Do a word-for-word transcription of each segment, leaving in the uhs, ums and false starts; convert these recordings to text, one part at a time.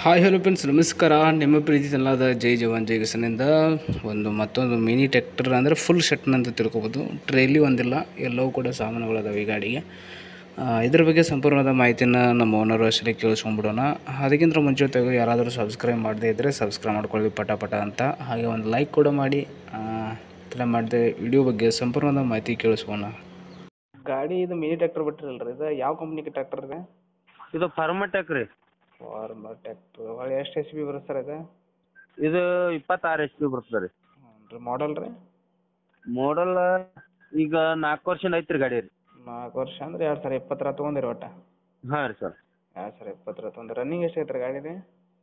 Hi hello friends, ನಮಸ್ಕಾರ. ನಿಮ್ಮ ಪ್ರೀತಿ ತನ್ನಲಾದ ಜೈ ಜವಾನ್ ಜೈ ಕಿಸನಿಂದ ಒಂದು ಮತ್ತೊಂದು ಮಿನಿ ಟ್ರ್ಯಾಕ್ಟರ್ ಅಂದರೆ ಫುಲ್ ಶೆಟ್ನ ಅಂತ ತಿಳ್ಕೊಬೋದು. ಟ್ರೇಲಿ ಒಂದಿಲ್ಲ, ಎಲ್ಲವೂ ಕೂಡ ಸಾಮಾನುಗಳದಾವೆ ಈ ಗಾಡಿಗೆ. ಇದ್ರ ಬಗ್ಗೆ ಸಂಪೂರ್ಣವಾದ ಮಾಹಿತಿನ ನಮ್ಮ ಓನರ್ ಅಷ್ಟೇ ಕೇಳಿಸ್ಕೊಂಡ್ಬಿಡೋಣ. ಅದಕ್ಕಿಂತ ಮುಂಚಿತವಾಗಿ ಯಾರಾದರೂ ಸಬ್ಸ್ಕ್ರೈಬ್ ಮಾಡದೇ ಇದ್ದರೆ ಸಬ್ಸ್ಕ್ರೈಬ್ ಮಾಡ್ಕೊಳ್ಳಿ ಪಟ ಪಟ ಅಂತ. ಹಾಗೆ ಒಂದು ಲೈಕ್ ಕೂಡ ಮಾಡಿ. ತಲೆ ಮಾಡಿದೆ ವಿಡಿಯೋ ಬಗ್ಗೆ ಸಂಪೂರ್ಣವಾದ ಮಾಹಿತಿ ಕೇಳಿಸ್ಕೋಣ. ಗಾಡಿ ಇದು ಮಿನಿ ಟ್ರ್ಯಾಕ್ಟರ್ ಬಿಟ್ಟಿರಲ್ರಿ, ಇದು ಯಾವ ಕಂಪ್ನಿಗೆ ಟ್ರ್ಯಾಕ್ಟರ್ ಇದೆ? ಇದು ಫಾರ್ಮಟೆಕ್ ರೀ. ಫಾರ್ಮರ್ ಟ್ರ್ಯಾಕ್ಟರ್ ಒಳ್ಳೆ ಎಷ್ಟು ಎಚ್ ಪಿ ಬರುತ್ತೆ ಸರ್ ಇದು? ಇದು ಇಪ್ಪತ್ತಾರು ಎಚ್ ಪಿ ಬರ್ತದೆ ರೀ. ಹ್ಞೂ ರೀ. ಮಾಡಲ್ ರೀ? ಮಾಡಲ್ ಈಗ ನಾಲ್ಕು ವರ್ಷ ಐತ್ರಿ ಗಾಡಿ ರೀ. ನಾಲ್ಕು ವರ್ಷ ಅಂದ್ರೆ ಎರಡು ಸಾವಿರ ಇಪ್ಪತ್ತರ ತೊಗೊಂಡಿರಿ ಒಟ್ಟು? ಹಾಂ ರೀ ಸರ್. ಎರಡು ಸಾವಿರ ಇಪ್ಪತ್ತರ ತೊಗೊಂಡ್ರಿ. ರನ್ನಿಂಗ್ ಎಷ್ಟು ಐತ್ರಿ ಗಾಡಿದು?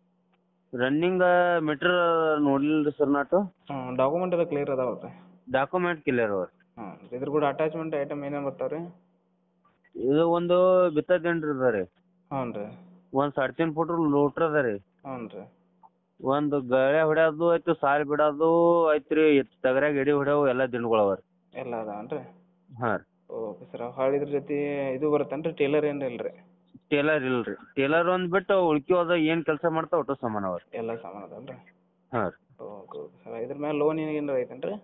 ರನ್ನಿಂಗ್ ಮೀಟ್ರ್ ನೋಡಲಿಲ್ಲ ರೀ ಸರ್ ನಾಟು. ಹ್ಞೂ. ಡಾಕ್ಯುಮೆಂಟ್ ಎಲ್ಲ ಕ್ಲಿಯರ್ ಅದಾವ ರೀ? ಡಾಕ್ಯುಮೆಂಟ್ ಕ್ಲಿಯರ್ ಅವ ರೀ. ಹಾಂ. ಇದ್ರ ಕೂಡ ಅಟ್ಯಾಚ್ಮೆಂಟ್ ಐಟಮ್ ಏನೇನು ಬರ್ತಾವೆ ರೀ? ಇದು ಒಂದು ಬಿತ್ತದೇನ್ರಿ ಅದ ರೀ. ಹ್ಞೂ ರೀ. ಒಂದು ಸಾಡೆ ತೀನ್ ಫುಟ್ ಲೋಟ್ರ್ ಅದ ರೀ. ಹ್ಞೂ ರೀ. ಒಂದು ಗಳೆ ಹೊಡ್ಯೋದು ಐತಿ, ಸಾಲ್ ಬಿಡೋದು ಐತ್ರಿ, ತಗರ್ಯಾಗ ಎಡಿ ಹೊಡ್ಯಾವು ಎಲ್ಲ ದಿಂಡ್ಗಳು ಅವ ರೀ. ಎಲ್ಲ ಅದಾವನ್ ರೀ? ಹಾಂ ರೀ. Okay sir. ಹೊಳ್ಳಿ ಇದ್ರ ಜೊತೆ ಇದು ಬರುತ್ತೇನು ರೀ, ಟೇಲರ್ ಏನು ಇಲ್ಲ ರೀ? ಟೇಲರ್ ಇಲ್ಲ ರೀ. ಟೇಲರ್ ಒಂದು ಬಿಟ್ಟು ಉಳ್ಕಿ ಹೋದ ಏನು ಕೆಲಸ ಮಾಡ್ತಾವೆ ಒಟ್ಟು ಸಾಮಾನು ಅವ ರೀ. ಎಲ್ಲ ಸಾಮಾನು ಅದಾವನ್ ರೀ? ಹಾಂ ರೀ. Okay okay sir. ಇದ್ರ ಮೇಲೆ ಲೋನ್ ಏನಾರ ಐತೇನು ರೀ?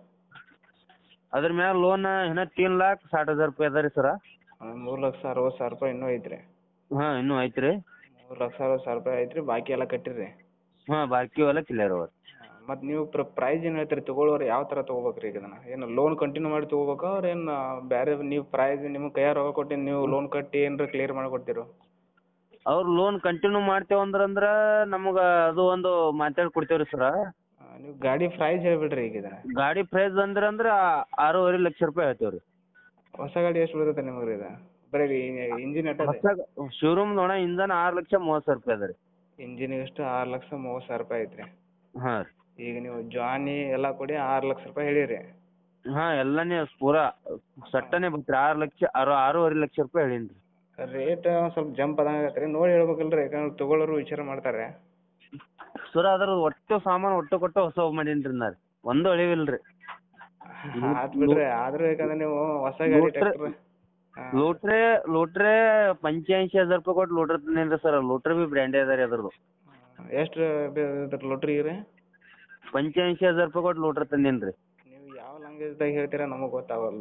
ಅದ್ರ ಮ್ಯಾಲ ಲೋನ್ ಇನ್ನೂ ತೀನ್ ಲಾಕ್ ಸಾठ ಹಜಾರ್ ರೂಪಾಯಿ ಅದ ರೀ ಸರ. ಮೂರು ಲಕ್ಷ ಅರವತ್ತು ಸಾವಿರ ರೂಪಾಯಿ ಇನ್ನೂ ಐತ್ರಿ? ಹಾಂ ಇನ್ನೂ ಐತ್ರಿ. ಮೂರು ಲಕ್ಷ ಅರವತ್ತು ಸಾವಿರ ರೂಪಾಯಿ ಐತ್ರಿ, ಬಾಕಿ ಎಲ್ಲ ಕಟ್ಟಿರಿ? ಹಾಂ ಬಾಕಿ ಎಲ್ಲ ಕ್ಲಿಯರ್ ಅವ ರೀ. ಮತ್ತು ನೀವು ಪ್ರ ಪ್ರೈಸ್ ಏನು ಹೇಳ್ತೀರಿ ತೊಗೊಳೋರು? ಯಾವ ಥರ ತೊಗೋಬೇಕು ರೀ ಇದನ್ನು? ಏನು ಲೋನ್ ಕಂಟಿನ್ಯೂ ಮಾಡಿ ತೊಗೋಬೇಕಾ, ಅವ್ರು ಏನು ಬೇರೆ ನೀವು ಪ್ರೈಸ್ ನಿಮ್ಮ ಕೈಯಾಗ ರೊಕ್ಕ ಕೊಟ್ಟು ನೀವು ಲೋನ್ ಕಟ್ಟಿ ಏನಾರ ಕ್ಲಿಯರ್ ಮಾಡಿ ಕೊಡ್ತೀರೋ? ಅವ್ರು ಲೋನ್ ಕಂಟಿನ್ಯೂ ಮಾಡ್ತೇವೆ ಅಂದ್ರೆ ಅಂದ್ರೆ ನಮ್ಗೆ ಅದು ಒಂದು ಮಾತಾಡಿ ಕೊಡ್ತೇವೆ ರೀ ಸರ. ನೀವು ಗಾಡಿ ಪ್ರೈಸ್ ಹೇಳಿಬಿಡ್ರಿ ಈಗ ಇದನ್ನು. ಗಾಡಿ ಪ್ರೈಸ್ ಅಂದ್ರೆ ಅಂದ್ರೆ ಆರೂವರೆ ಲಕ್ಷ ರೂಪಾಯಿ ಹೇಳ್ತೇವೆ ರೀ. ಹೊಸ ಗಾಡಿ ಎಷ್ಟು ಬೀಳುತ್ತೆ ನಿಮಗೆ ರೀ ಇದು? ಬರೀ ಇಂಜಿನ್ ಅಟ್ಟ ಹೊಸ ಶೋರೂಮ್ ನೋಡ ಇಂಧನ ಆರು ಲಕ್ಷ ಮೂವತ್ತು ಸಾವಿರ ರೂಪಾಯಿ ಅದ ರೀ. ಇಂಜಿನಿಗೆ ಎಷ್ಟು ಆರು ಲಕ್ಷ ಮೂವತ್ತು ಸಾವಿರ ರೂಪಾಯಿ ಐತ್ರಿ? ಹಾಂ ರೀ. ಈಗ ನೀವು ಜಾನಿ ಎಲ್ಲ ಕೊಡಿ ಆರು ಲಕ್ಷ ರೂಪಾಯಿ ಹೇಳಿರಿ? ಹಾಂ ಎಲ್ಲನೇ ಪೂರಾ ಸಟ್ಟನೆ ಬರ್ತೀರಿ. ಆರು ಲಕ್ಷ ಆರು ಆರೂವರೆ ಲಕ್ಷ ರೂಪಾಯಿ ಹೇಳೀನಿ ರೀ. ರೇಟ್ ಸ್ವಲ್ಪ ಜಂಪ್ ಆದಂಗೆ ಆಗತ್ತೆ ರೀ, ನೋಡಿ ಹೇಳ್ಬೇಕಲ್ಲ ರೀ, ಯಾಕಂದ್ರೆ ತೊಗೊಳೋರು ವಿಚಾರ ಮಾಡ್ತಾರೆ. ಸರ ಅದ್ರ ಒಟ್ಟು ಸಾಮಾನು ಒಟ್ಟು ಕೊಟ್ಟು ಹೊಸ ಮಾಡೀನಿ ರೀ ನಾ ರೀ, ಒಂದು ಅಳಿವಿಲ್ಲ ರೀ. ಆತು ಬಿಡ್ರಿ, ಆದರೂ ಯಾಕಂದ್ರೆ ನೀವು ಹೊಸ ಗಾಡಿ ಟ್ರ್ಯಾಕ್ಟರ್ ಲೋಟ್ರೆ ಲೋಟ್ರೆ ಪಂಚಾಯಂಶಿ ಹಜಾರ್ ರೂಪಾಯಿ ಕೊಟ್ಟು ಲೋಟ್ರ್ ತಂದೇನಿ ರೀ ಸರ್. ಲೋಟ್ರ್ ಬಿ ಬ್ರ್ಯಾಂಡೇ ಅದ ರೀ ಅದ್ರದ್ದು. ಎಷ್ಟು ಇದ್ರ ಲೋಟ್ರಿಗೆ ರೀ? ಪಂಚಾಯಂಶಿ ಹಜಾರ್ ರೂಪಾಯಿ ಕೊಟ್ಟು ಲೋಟ್ರ್ ತಂದೇನಿ ರೀ. ನೀವು ಯಾವ ಲ್ಯಾಂಗ್ವೇಜ್ದಾಗ ಹೇಳ್ತೀರಾ ನಮಗೆ ಗೊತ್ತಾಗಲ್ಲ.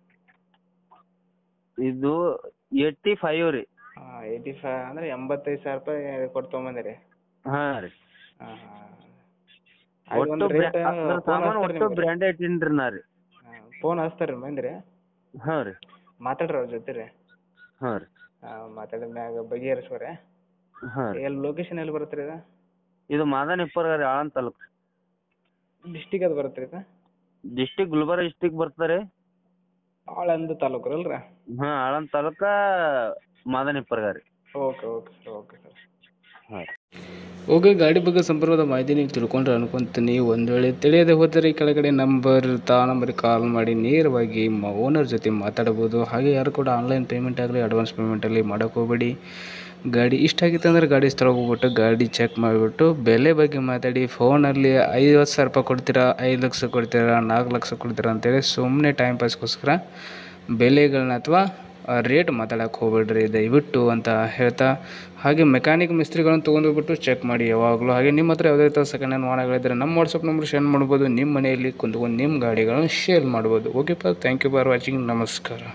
ಇದು ಏಯ್ಟಿ ಫೈವ್ ರೀ. ಹಾಂ ಏಯ್ಟಿ ಫೈವ್ ಅಂದರೆ ಎಂಬತ್ತೈದು ಸಾವಿರ ರೂಪಾಯಿ ಕೊಟ್ಟು ತೊಗೊಂಬಂದಿರಿ? ಹಾಂ ರೀ. ಹಾಂ ಹಾಂ. ಒಟ್ಟು ಸಾಮಾನು ಒಟ್ಟು ಬ್ರ್ಯಾಂಡೇ ಇಟ್ಟೀನಿ ರೀ ನಾ ರೀ. ಹಾಂ. ಫೋನ್ ಹಚ್ತಾರೆ ರೀ ಮಂದಿ ರೀ? ಹಾಂ ರೀ. ಮಾತಾಡ್ರಿ ಅವ್ರ ಜೊತೆ ರೀ? ಹಾಂ ರೀ. ಹಾಂ ಮಾತಾಡಿದ ಮ್ಯಾಗ ಬಗೆಹರಿಸ್ಕೊರಿ. ಹಾಂ ರೀ. ಎಲ್ಲಿ ಲೊಕೇಶನ್ ಎಲ್ಲಿ ಬರುತ್ತೆ ರೀ ಇದು? ಇದು ಮಾದನ್ ಇಪ್ಪರ್ಗ ರೀ, ಆಳಂದ್ ತಾಲೂಕು. ಡಿಸ್ಟಿಕ್ ಅದು ಬರುತ್ತೆ ರೀ ಇದು? ಡಿಸ್ಟಿಕ್ ಗುಲ್ಬರ್ಗ ಡಿಸ್ಟಿಕ್ ಬರ್ತದೆ ರೀ. ಆಳಂದ ತಾಲೂಕು ರೀ ಅಲ್ರಿ? ಹಾಂ ಆಳಂದ್ ತಾಲೂಕು ಮಾದನ್ ಇಪ್ಪರ್ಗ ರೀ. Okay okay sir. Okay sir. ಹಾಂ. ಓಕೆ, ಗಾಡಿ ಬಗ್ಗೆ ಸಂಪೂರ್ಣವಾದ ಮಾಹಿತಿ ನೀವು ತಿಳ್ಕೊಂಡ್ರೆ ಅನ್ಕೊಂತೀನಿ. ಒಂದು ವೇಳೆ ತಿಳಿಯದೆ ಹೋದರೆ ಕೆಳಗಡೆ ನಂಬರ್ ಇರ್ತಾ, ನಂಬರಿಗೆ ಕಾಲ್ ಮಾಡಿ ನೇರವಾಗಿ ಓನರ್ ಜೊತೆ ಮಾತಾಡ್ಬೋದು. ಹಾಗೆ ಯಾರು ಕೂಡ ಆನ್ಲೈನ್ ಪೇಮೆಂಟ್ ಆಗಲಿ ಅಡ್ವಾನ್ಸ್ ಪೇಮೆಂಟಲ್ಲಿ ಮಾಡೋಕೆ ಹೋಗಬೇಡಿ. ಗಾಡಿ ಇಷ್ಟ ಆಗಿತ್ತು ಅಂದರೆ ಗಾಡಿ ಸ್ಥಳ ಹೋಗ್ಬಿಟ್ಟು ಗಾಡಿ ಚೆಕ್ ಮಾಡಿಬಿಟ್ಟು ಬೆಲೆ ಬಗ್ಗೆ ಮಾತಾಡಿ. ಫೋನಲ್ಲಿ ಐವತ್ತು ಸಾವಿರ ರೂಪಾಯಿ ಕೊಡ್ತೀರಾ, ಐದು ಲಕ್ಷ ಕೊಡ್ತೀರಾ, ನಾಲ್ಕು ಲಕ್ಷ ಕೊಡ್ತೀರಾ ಅಂತೇಳಿ ಸುಮ್ಮನೆ ಟೈಮ್ ಪಾಸ್ಗೋಸ್ಕರ ಬೆಲೆಗಳನ್ನ ಅಥವಾ ರೇಟ್ ಮಾತಾಡೋಕೆ ಹೋಗ್ಬೇಡ್ರಿ ದಯವಿಟ್ಟು ಅಂತ ಹೇಳ್ತಾ, ಹಾಗೆ ಮೆಕ್ಯಾನಿಕ್ ಮಿಸ್ತ್ರಿಗಳನ್ನು ತೊಗೊಂಡೋಗ್ಬಿಟ್ಟು ಚೆಕ್ ಮಾಡಿ ಯಾವಾಗಲೂ. ಹಾಗೆ ನಿಮ್ಮ ಹತ್ರ ಯಾವುದೇ ಥರ ಸೆಕೆಂಡ್ ಹ್ಯಾಂಡ್ ವಾಹನಗಳಿದ್ದರೆ ನಮ್ಮ ವಾಟ್ಸಪ್ ನಂಬರ್ ಶೇರ್ ಮಾಡ್ಬೋದು. ನಿಮ್ಮ ಮನೆಯಲ್ಲಿ ಕುಂತ್ಕೊಂಡು ನಿಮ್ಮ ಗಾಡಿಗಳನ್ನು ಶೇರ್ ಮಾಡ್ಬೋದು. ಓಕೆ ಪಾ, ಥ್ಯಾಂಕ್ ಯು ಫಾರ್ ವಾಚಿಂಗ್. ನಮಸ್ಕಾರ.